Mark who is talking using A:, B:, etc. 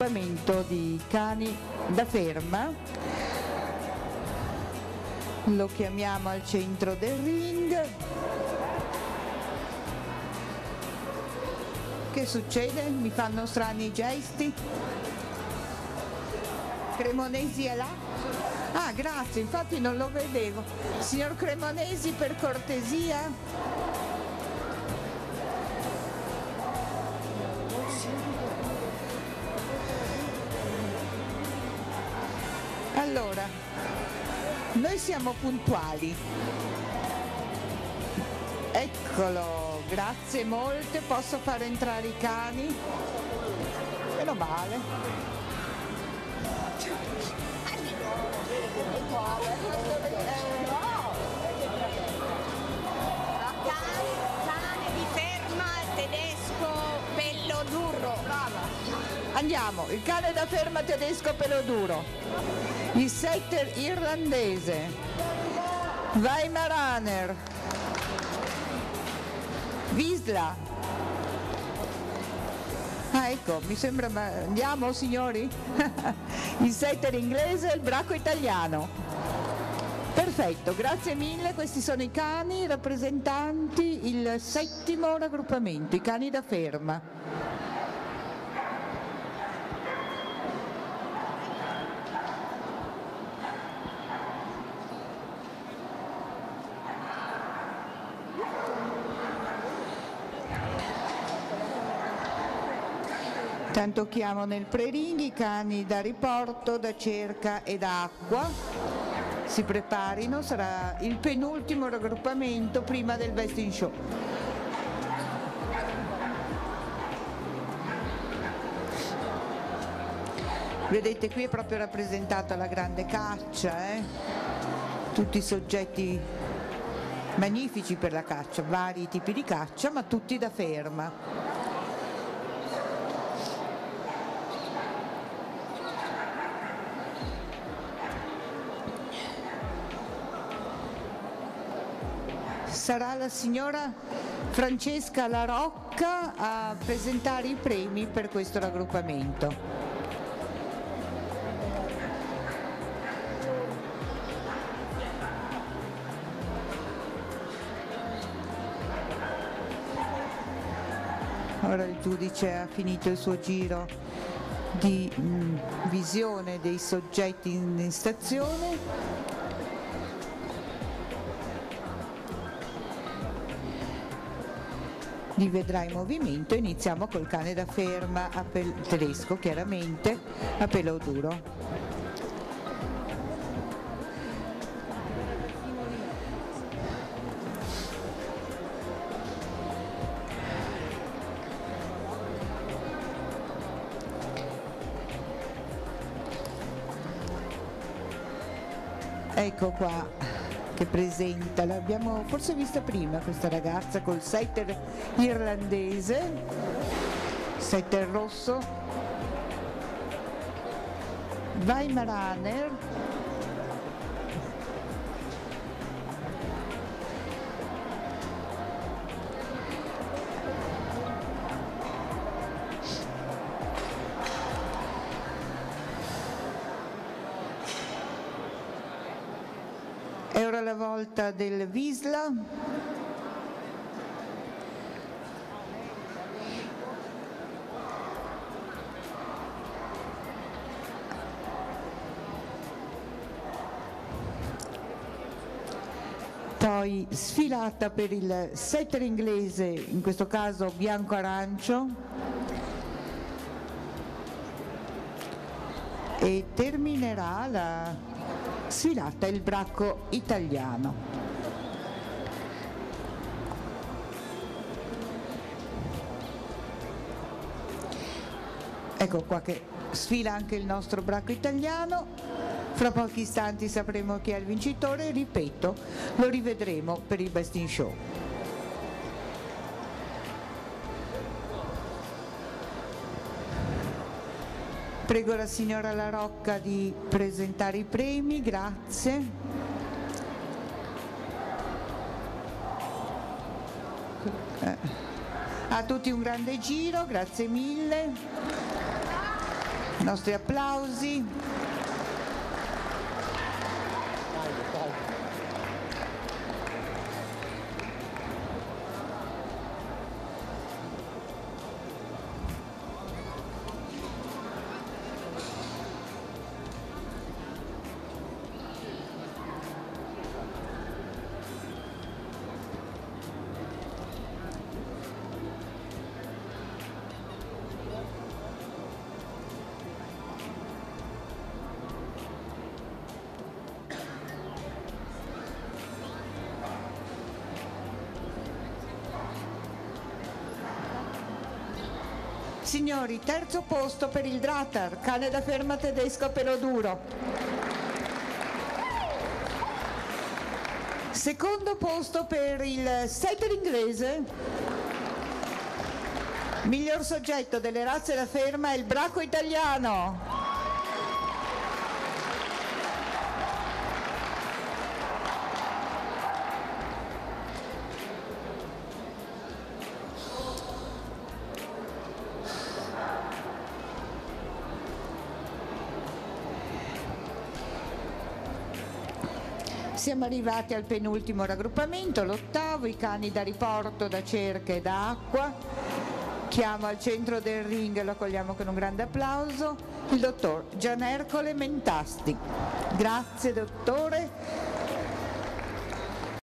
A: raggruppamento di cani da ferma. Lo chiamiamo al centro del ring. Che succede? Mi fanno strani gesti. Cremonesi è là? Ah, grazie, infatti non lo vedevo. Signor Cremonesi, per cortesia. Allora, noi siamo puntuali. Eccolo, grazie molte, posso far entrare i cani? Meno male.
B: Cane di ferma tedesco pello duro.
A: Andiamo, il cane da ferma tedesco pelo duro, il setter irlandese, Weimaraner, Wisla. Ah, ecco, mi sembra, andiamo signori? Il setter inglese e il bracco italiano. Perfetto, grazie mille, questi sono i cani rappresentanti il 7° raggruppamento, i cani da ferma. Tanto chiamo nel pre-ring i cani da riporto, da cerca e da acqua. Si preparino, sarà il penultimo raggruppamento prima del best in show. Vedete, qui è proprio rappresentata la grande caccia, tutti i soggetti magnifici per la caccia, vari tipi di caccia, ma tutti da ferma. Sarà la signora Francesca La Rocca a presentare i premi per questo raggruppamento. Ora il giudice ha finito il suo giro di visione dei soggetti in stazione. Li vedrà in movimento. Iniziamo col cane da ferma tedesco, chiaramente a pelo duro. Ecco qua che presenta, l'abbiamo forse vista prima questa ragazza col setter irlandese, setter rosso, Weimaraner, è ora la volta del Wisla. Poi sfilata per il setter inglese, in questo caso bianco-arancio, e terminerà la sfilata il bracco italiano. Ecco qua che sfila anche il nostro bracco italiano. Fra pochi istanti sapremo chi è il vincitore, ripeto, lo rivedremo per il Best in Show. Prego la signora La Rocca di presentare i premi, grazie. A tutti un grande giro, grazie mille. I nostri applausi. Signori, terzo posto per il Dratar, cane da ferma tedesco a pelo duro. Secondo posto per il setter inglese. Miglior soggetto delle razze da ferma è il braco italiano. Siamo arrivati al penultimo raggruppamento, l'ottavo, i cani da riporto, da cerca e da acqua. Chiamo al centro del ring e lo accogliamo con un grande applauso il dottor Gianercole Mentasti. Grazie dottore.